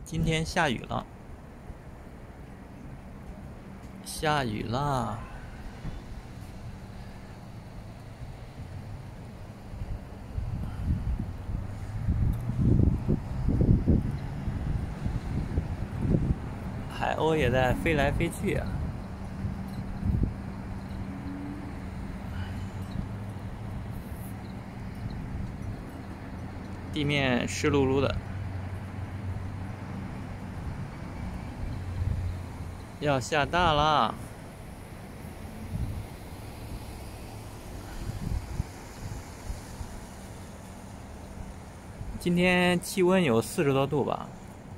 今天下雨了，下雨啦！海鸥也在飞来飞去啊。地面湿漉漉的，要下大啦！今天气温有40多度吧。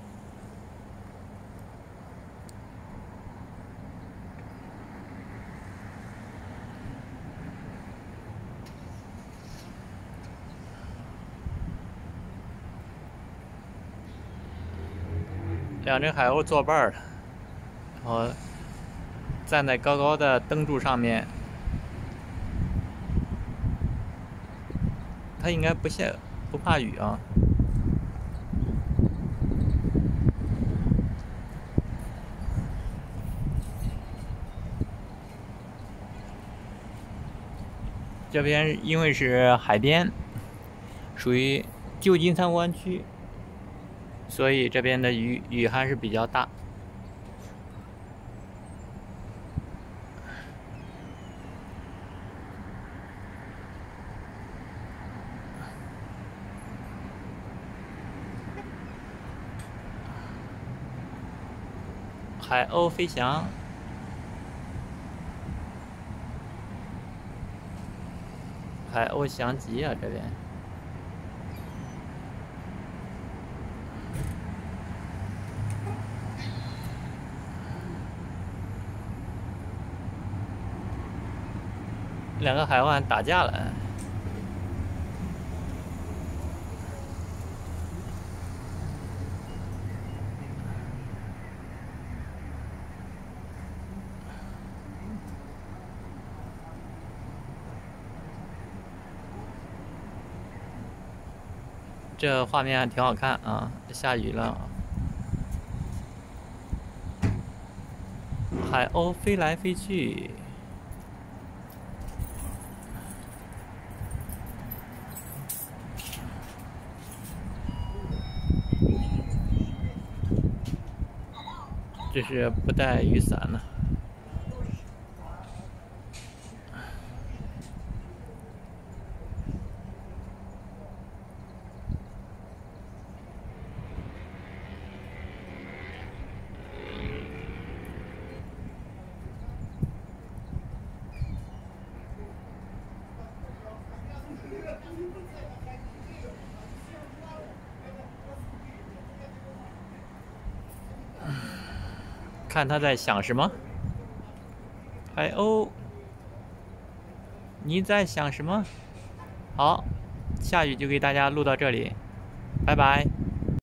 两只海鸥作伴儿，然后站在高高的灯柱上面。它应该不怕雨啊。这边因为是海边，属于旧金山湾区，所以这边的雨还是比较大。海鸥飞翔，海鸥翔集啊，这边。两个海鸥打架了。这画面还挺好看啊！下雨了，海鸥飞来飞去。这是不带雨伞呢。看他在想什么？海鸥，你在想什么？好，下雨就给大家录到这里，拜拜。